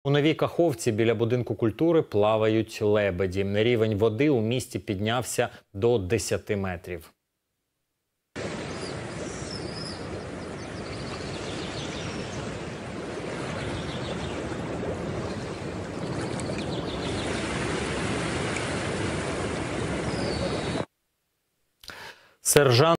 У Новій Каховці біля будинку культури плавають лебеді. Рівень води у місті піднявся до 10 метрів. Сержант